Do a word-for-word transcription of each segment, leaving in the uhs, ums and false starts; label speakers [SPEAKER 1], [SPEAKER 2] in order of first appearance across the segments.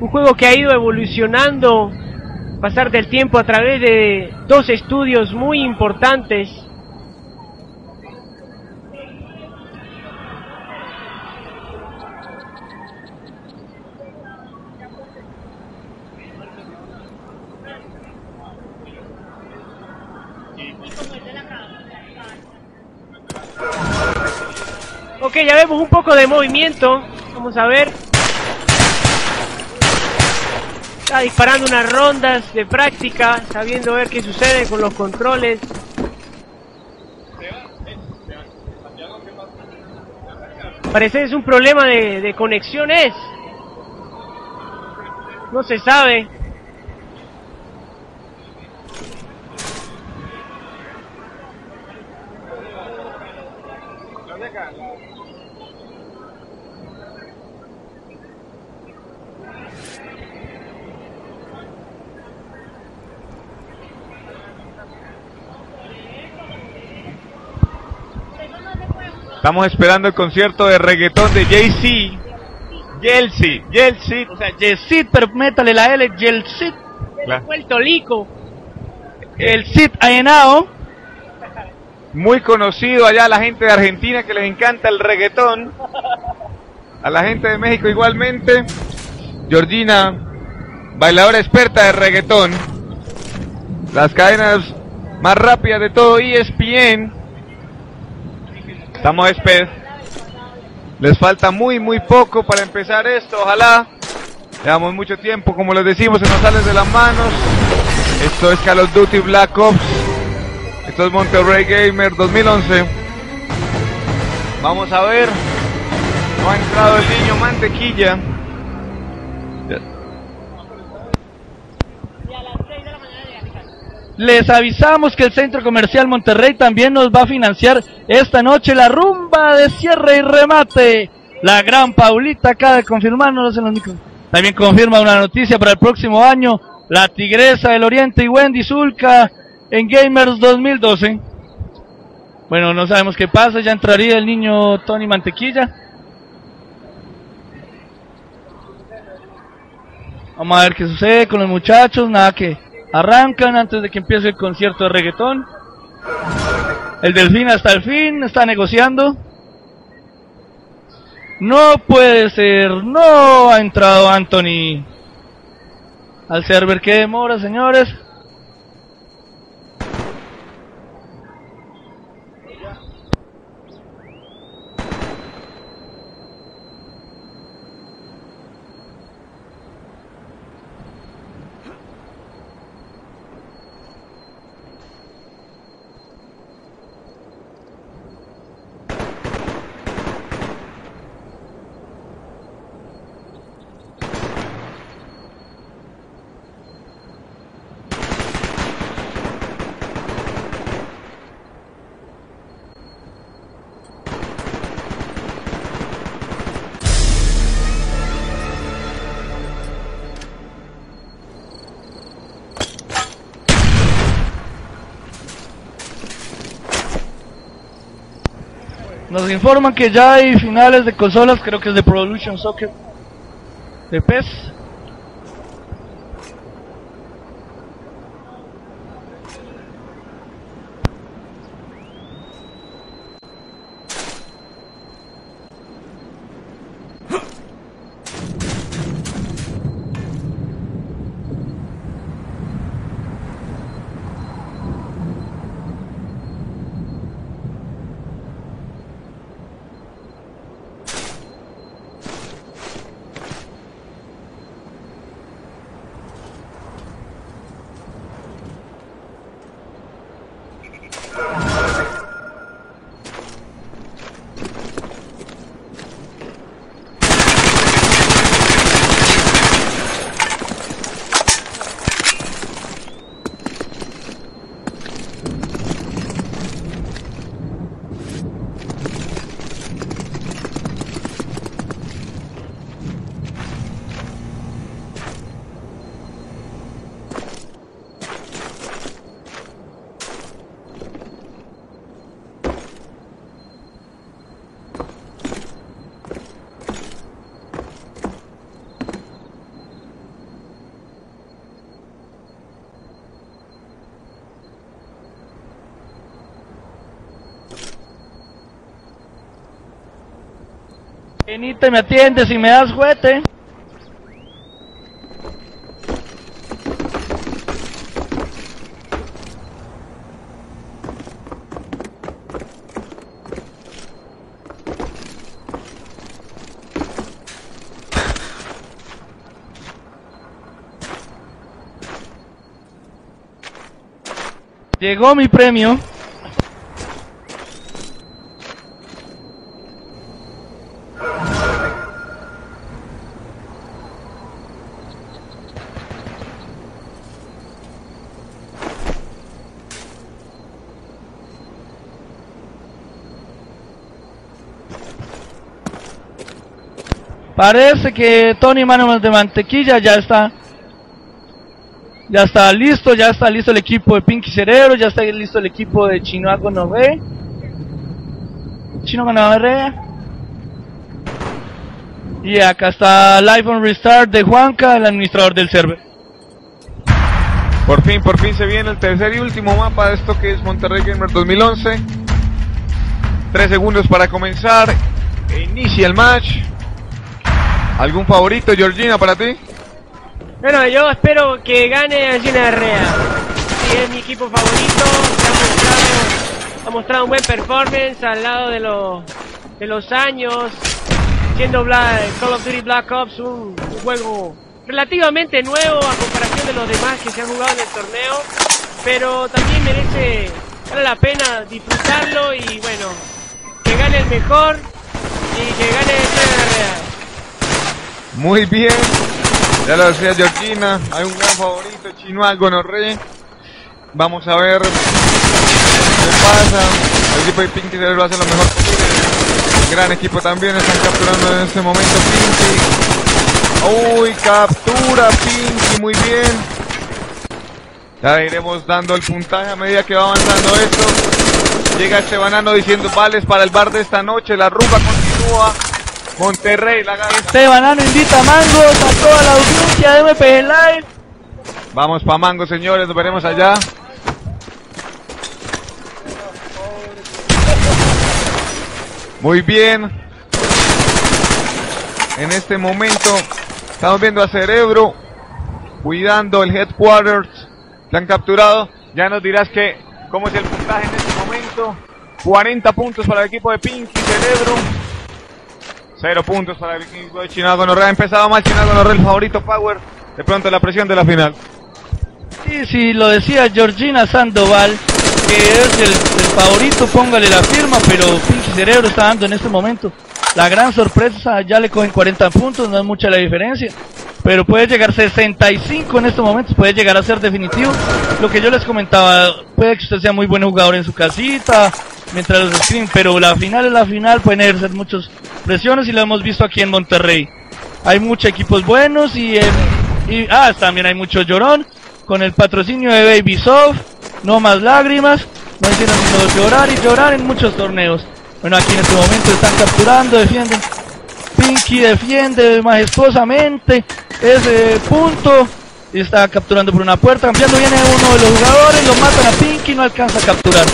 [SPEAKER 1] Un juego que ha ido evolucionando, pasar del tiempo a través de dos estudios muy importantes. Ok, ya vemos un poco de movimiento. Vamos a ver. Está disparando unas rondas de práctica, sabiendo ver qué sucede con los controles. Parece que es un problema de, de conexiones. No se sabe.
[SPEAKER 2] Estamos esperando el concierto de reggaetón de Jay-Z. Yeltsin, Yeltsin.
[SPEAKER 3] O sea, Yesid, pero métale la L, Yeltsin.
[SPEAKER 2] Claro.
[SPEAKER 1] Puerto Rico.
[SPEAKER 3] El Cid Ahenao.
[SPEAKER 2] Muy conocido allá a la gente de Argentina que les encanta el reggaetón. A la gente de México igualmente. Georgina, bailadora experta de reggaetón. Las cadenas más rápidas de todo E S P N. Estamos esper. Les falta muy muy poco para empezar esto, ojalá. Llevamos mucho tiempo, como les decimos, se nos sale de las manos. Esto es Call of Duty Black Ops. Esto es Monterrey Gamer dos mil once. Vamos a ver. No ha entrado el niño Mantequilla.
[SPEAKER 3] Les avisamos que el Centro Comercial Monterrey también nos va a financiar esta noche la rumba de cierre y remate. La gran Paulita acaba de confirmarnos en los micros. También confirma una noticia para el próximo año. La Tigresa del Oriente y Wendy Zulka en Gamers dos mil doce. Bueno, no sabemos qué pasa. Ya entraría el niño Tony Mantequilla. Vamos a ver qué sucede con los muchachos. Nada, que arrancan antes de que empiece el concierto de reggaetón. El Delfín hasta el fin está negociando. No puede ser, no ha entrado Anthony al server. Qué demora, señores. Nos informan que ya hay finales de consolas, creo que es de Pro Evolution Soccer, de P E S. Venite, me atiendes y me das juguete. Llegó mi premio. Parece que Tony Manos de Mantequilla ya está. Ya está listo, ya está listo el equipo de Pinky Cerebro, ya está listo el equipo de Chino Gonorrea. Chino Gonorrea. Y acá está Live on Restart de Juanca, el administrador del server.
[SPEAKER 2] Por fin, por fin se viene el tercer y último mapa de esto que es Monterrey Gamer dos mil once. Tres segundos para comenzar. E inicia el match. ¿Algún favorito, Georgina, para ti?
[SPEAKER 1] Bueno, yo espero que gane Angina Herrera. Sí, es mi equipo favorito. Ha mostrado, ha mostrado un buen performance al lado de, lo, de los años. Siendo Black, Call of Duty Black Ops un, un juego relativamente nuevo a comparación de los demás que se han jugado en el torneo. Pero también merece, vale la pena disfrutarlo y bueno, que gane el mejor y que gane Angina Herrera.
[SPEAKER 2] Muy bien. Ya lo decía Georgina, hay un gran favorito, Chino Gonorrea. Vamos a ver qué pasa. El equipo de Pinky lo hace lo mejor posible. Un gran equipo también, están capturando en este momento Pinky. Uy, captura Pinky, muy bien. Ya iremos dando el puntaje a medida que va avanzando esto. Llega este banano diciendo vales para el bar de esta noche, la rumba continúa. Monterrey, la gana.
[SPEAKER 3] Este banano invita a Mangos, a toda la audiencia de M P G Live.
[SPEAKER 2] Vamos pa' Mango, señores, nos veremos allá. Muy bien. En este momento estamos viendo a Cerebro cuidando el Headquarters. Se han capturado. Ya nos dirás que cómo es el puntaje en este momento. cuarenta puntos para el equipo de Pinky Cerebro. Cero puntos para el equipo de Chino Gonorrea. Ha empezado mal Chino Gonorrea, el favorito Power. De pronto la presión de la final.
[SPEAKER 3] Sí, sí, lo decía Georgina Sandoval, que es el, el favorito, póngale la firma, pero Pinky Cerebro está dando en este momento la gran sorpresa. Ya le cogen cuarenta puntos, no es mucha la diferencia, pero puede llegar sesenta y cinco en estos momentos, puede llegar a ser definitivo. Lo que yo les comentaba, puede que usted sea muy buen jugador en su casita, mientras los scream, pero la final es la final, pueden ejercer muchas presiones y lo hemos visto aquí en Monterrey. Hay muchos equipos buenos y, eh, y ah, también hay mucho llorón, con el patrocinio de Baby Soft, no más lágrimas, no hicieron sino llorar y llorar en muchos torneos. Bueno, aquí en este momento están capturando, defienden, Pinky defiende majestuosamente ese punto, y está capturando por una puerta, cambiando, viene uno de los jugadores, lo matan a Pinky, no alcanza a capturar.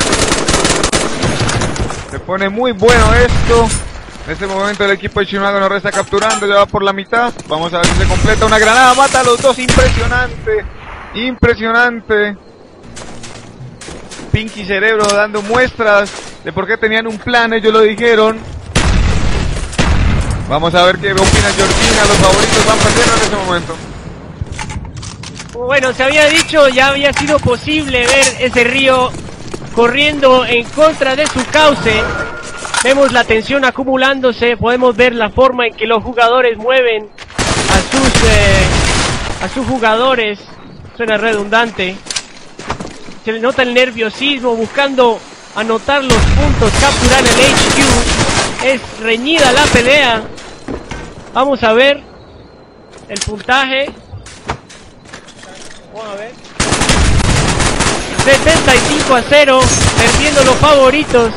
[SPEAKER 2] Se pone muy bueno esto. En este momento el equipo de Chino Gonorrea está capturando, ya va por la mitad. Vamos a ver si se completa una granada, mata a los dos, impresionante, impresionante. Pinky Cerebro dando muestras de por qué tenían un plan, ellos lo dijeron. Vamos a ver qué opina Georgina, los favoritos van perdiendo en este momento.
[SPEAKER 1] Bueno, se había dicho, ya había sido posible ver ese río corriendo en contra de su cauce. Vemos la tensión acumulándose, podemos ver la forma en que los jugadores mueven a sus eh, a sus jugadores. Suena redundante. Se le nota el nerviosismo buscando anotar los puntos, capturar el H Q. Es reñida la pelea. Vamos a ver el puntaje. Vamos a ver. setenta y cinco a cero, perdiendo los favoritos.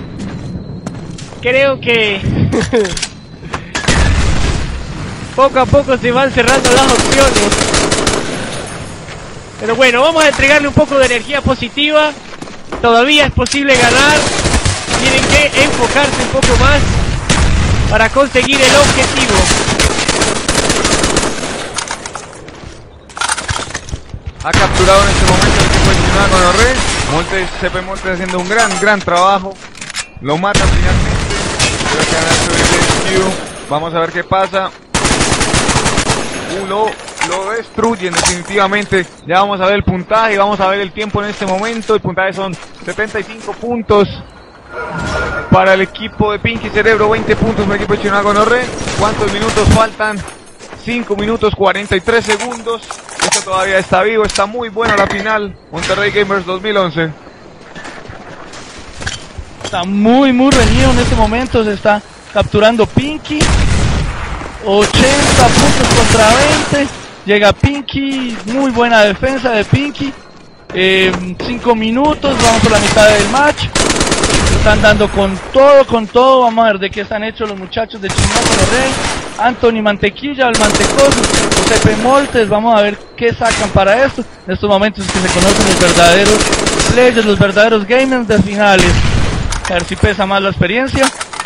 [SPEAKER 1] Creo que poco a poco se van cerrando las opciones. Pero bueno, vamos a entregarle un poco de energía positiva. Todavía es posible ganar. Tienen que enfocarse un poco más. para conseguir el objetivo.
[SPEAKER 2] Ha capturado en este momento el equipo de Chinoa Gonorré. Montes, C P Montes haciendo un gran, gran trabajo. Lo mata finalmente. Creo que gana el rescue. Vamos a ver qué pasa. Uh, lo, lo destruyen definitivamente. Ya vamos a ver el puntaje, vamos a ver el tiempo en este momento. El puntaje son setenta y cinco puntos para el equipo de Pinky Cerebro, veinte puntos para el equipo de Chinoa Gonorré. ¿Cuántos minutos faltan? cinco minutos cuarenta y tres segundos. Esto todavía está vivo, está muy buena la final. Monterrey Gamers dos mil once.
[SPEAKER 3] Está muy muy reñido en este momento, se está capturando Pinky. ochenta puntos contra veinte. Llega Pinky, muy buena defensa de Pinky. cinco minutos, vamos por la mitad del match. Están dando con todo, con todo. Vamos a ver de qué están hechos los muchachos de Chinoa Gonorré. Anthony Mantequilla, el Mantecoso, José P. Moltes. Vamos a ver qué sacan para esto. En estos momentos es que se conocen los verdaderos players, los verdaderos gamers de finales. A ver si pesa más la experiencia.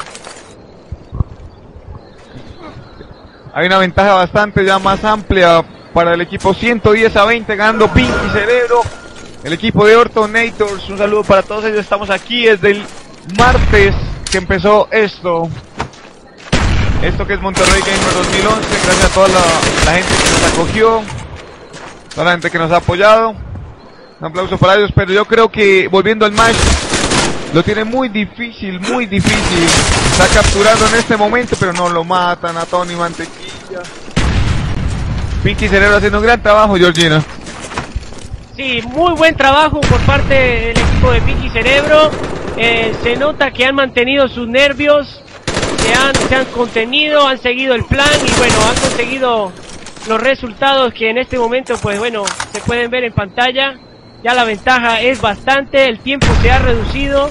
[SPEAKER 2] Hay una ventaja bastante ya más amplia para el equipo, ciento diez a veinte, ganando Pinky Cerebro. El equipo de Ortonators, un saludo para todos ellos. Estamos aquí desde el martes que empezó esto. Esto que es Monterrey Gamer dos mil once. Gracias a toda la, la gente que nos acogió, toda la gente que nos ha apoyado. Un aplauso para ellos, pero yo creo que volviendo al match, lo tiene muy difícil, muy difícil. Está capturando en este momento, pero no lo matan a Tony Mantequilla. Pinky Cerebro haciendo un gran trabajo, Georgina.
[SPEAKER 1] Sí, muy buen trabajo por parte del equipo de Pinky Cerebro. Eh, se nota que han mantenido sus nervios, se han, se han contenido, han seguido el plan y bueno, han conseguido los resultados que en este momento pues bueno, se pueden ver en pantalla. Ya la ventaja es bastante, el tiempo se ha reducido.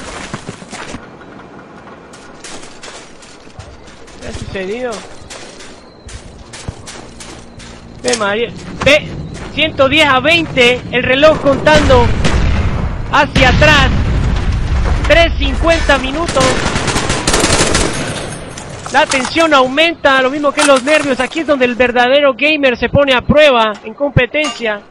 [SPEAKER 1] ¿Qué ha sucedido? Ve María, ve, ciento diez a veinte, el reloj contando hacia atrás, tres cincuenta minutos. La tensión aumenta, lo mismo que los nervios. Aquí es donde el verdadero gamer se pone a prueba en competencia.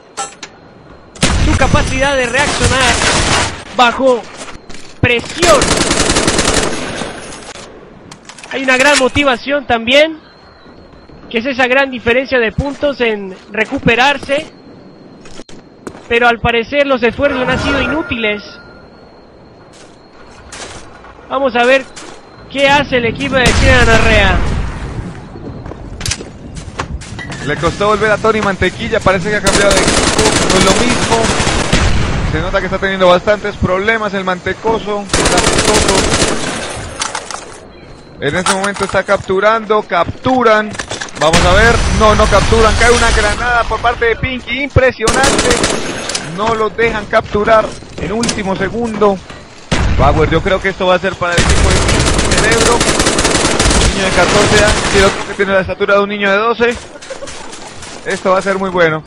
[SPEAKER 1] Su capacidad de reaccionar bajo presión. Hay una gran motivación también, que es esa gran diferencia de puntos en recuperarse. Pero al parecer los esfuerzos han sido inútiles. Vamos a ver qué hace el equipo de Chinoa Gonorré.
[SPEAKER 2] Le costó volver a Tony Mantequilla, parece que ha cambiado de equipo, no es lo mismo. Se nota que está teniendo bastantes problemas el Mantecoso. El Mantecoso. En este momento está capturando, capturan. Vamos a ver, no, no capturan, cae una granada por parte de Pinky, impresionante. No lo dejan capturar en último segundo. Power, yo creo que esto va a ser para el equipo de Pinky Cerebro. Un niño de catorce años, y el otro que tiene la estatura de un niño de doce. Esto va a ser muy bueno.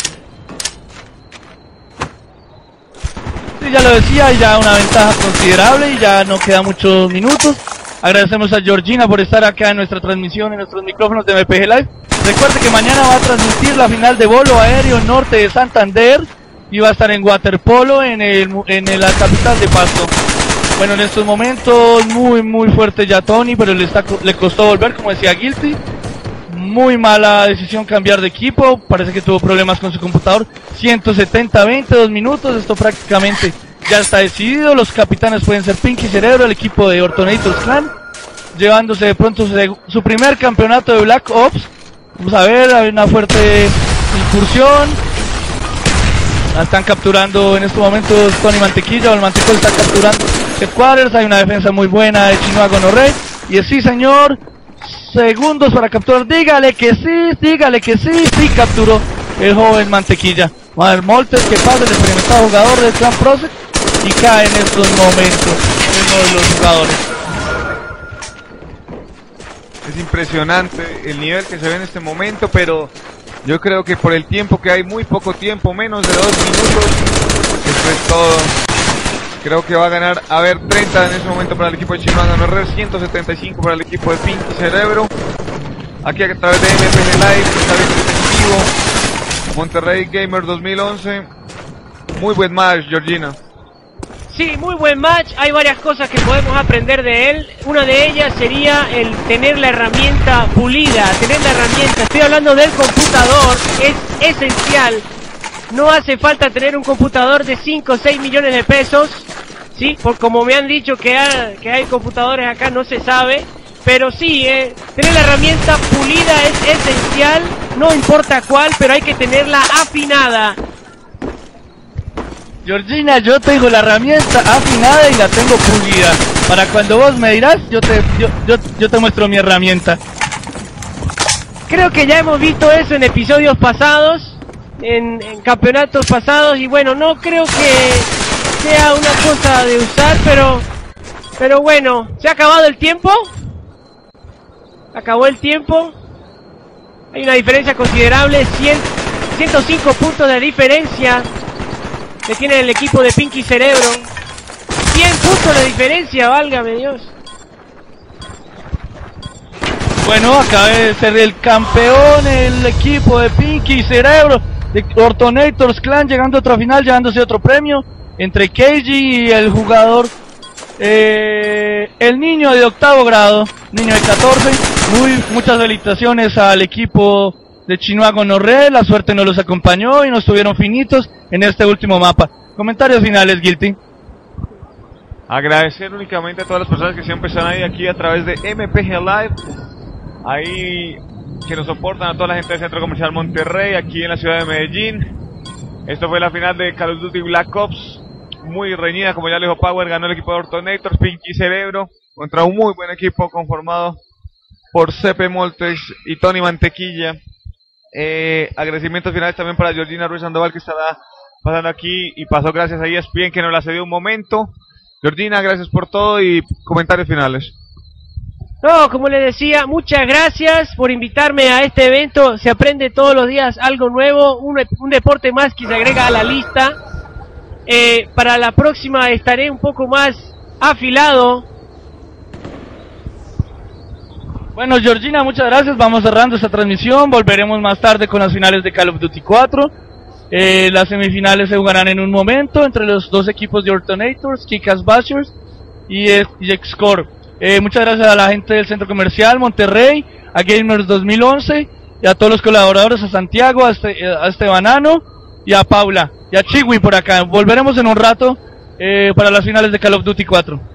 [SPEAKER 3] Sí, ya lo decía, ya una ventaja considerable y ya no quedan muchos minutos. Agradecemos a Georgina por estar acá en nuestra transmisión, en nuestros micrófonos de M P G Live. Recuerde que mañana va a transmitir la final de bolo aéreo norte de Santander y va a estar en waterpolo en, el, en la capital de Pasto. Bueno, en estos momentos muy muy fuerte ya Tony, pero le, está, le costó volver, como decía Guilty. Muy mala decisión cambiar de equipo, parece que tuvo problemas con su computador. ciento setenta a veinte, dos minutos, esto prácticamente ya está decidido. Los capitanes pueden ser Pinky Cerebro, el equipo de Ortonators Clan, llevándose de pronto su, su primer campeonato de Black Ops. Vamos a ver, hay una fuerte incursión. La están capturando en estos momentos Tony Mantequilla, o el Mantecoso está capturando Headquarters. Hay una defensa muy buena de Chinoa Gonorré. Y sí, señor, segundos para capturar. Dígale que sí, dígale que sí, sí capturó el joven Mantequilla. Vamos a ver Moltes, que pasa, el experimentado jugador del Clan Prospect, y cae en estos momentos uno de los jugadores.
[SPEAKER 2] Es impresionante el nivel que se ve en este momento, pero yo creo que por el tiempo que hay, muy poco tiempo, menos de dos minutos, esto es todo. Creo que va a ganar, a ver, treinta en ese momento para el equipo de Chinoa no Red, ciento setenta y cinco para el equipo de Pinky Cerebro. Aquí a través de M P G Live, está viendo en vivo. Monterrey Gamer dos mil once. Muy buen match, Georgina.
[SPEAKER 1] Sí, muy buen match. Hay varias cosas que podemos aprender de él. Una de ellas sería el tener la herramienta pulida, tener la herramienta. Estoy hablando del computador, es esencial. No hace falta tener un computador de cinco o seis millones de pesos, ¿sí? Por como me han dicho que hay, que hay computadores acá, no se sabe. Pero sí, eh, tener la herramienta pulida es esencial, no importa cuál, pero hay que tenerla afinada.
[SPEAKER 3] Georgina, yo tengo la herramienta afinada y la tengo pulida. Para cuando vos me dirás, yo te, yo, yo, yo te muestro mi herramienta.
[SPEAKER 1] Creo que ya hemos visto eso en episodios pasados, en, en campeonatos pasados, y bueno, no creo que sea una cosa de usar, pero, pero bueno, ¿se ha acabado el tiempo? Acabó el tiempo. Hay una diferencia considerable, cien, ciento cinco puntos de diferencia que tiene el equipo de Pinky Cerebro. cien puntos de diferencia, válgame Dios.
[SPEAKER 3] Bueno, acaba de ser el campeón el equipo de Pinky Cerebro, de Ortonators Clan, llegando a otra final, llevándose otro premio entre Keiji y el jugador, eh, el niño de octavo grado, niño de catorce. Muy, muchas felicitaciones al equipo de Chinoa Gonorrea. La suerte nos los acompañó y nos tuvieron finitos en este último mapa. Comentarios finales, Guilty.
[SPEAKER 2] Agradecer únicamente a todas las personas que siempre están ahí aquí a través de M P G Live, ahí que nos soportan, a toda la gente del Centro Comercial Monterrey, aquí en la ciudad de Medellín. Esto fue la final de Call of Duty Black Ops, muy reñida, como ya le dijo Power. Ganó el equipo de Ortonators, Pinky Cerebro, contra un muy buen equipo conformado por C P Moltex y Tony Mantequilla. Eh, agradecimientos finales también para Georgina Ruiz Sandoval, que estará pasando aquí y pasó gracias a E S P N, que nos la cedió un momento. Georgina, gracias por todo y comentarios finales.
[SPEAKER 1] No, como les decía, muchas gracias por invitarme a este evento. Se aprende todos los días algo nuevo, un, un deporte más que se agrega a la lista. Eh, para la próxima estaré un poco más afilado.
[SPEAKER 3] Bueno, Georgina, muchas gracias. Vamos cerrando esta transmisión. Volveremos más tarde con las finales de Call of Duty cuatro. Eh, las semifinales se jugarán en un momento entre los dos equipos de Ortonators, Kick-Ass Bashers y, eh, y X-Core. Eh, muchas gracias a la gente del Centro Comercial Monterrey, a Gamers dos mil once y a todos los colaboradores, a Santiago, a, este, a Estebanano y a Paula y a Chiwi por acá. Volveremos en un rato eh, para las finales de Call of Duty cuatro.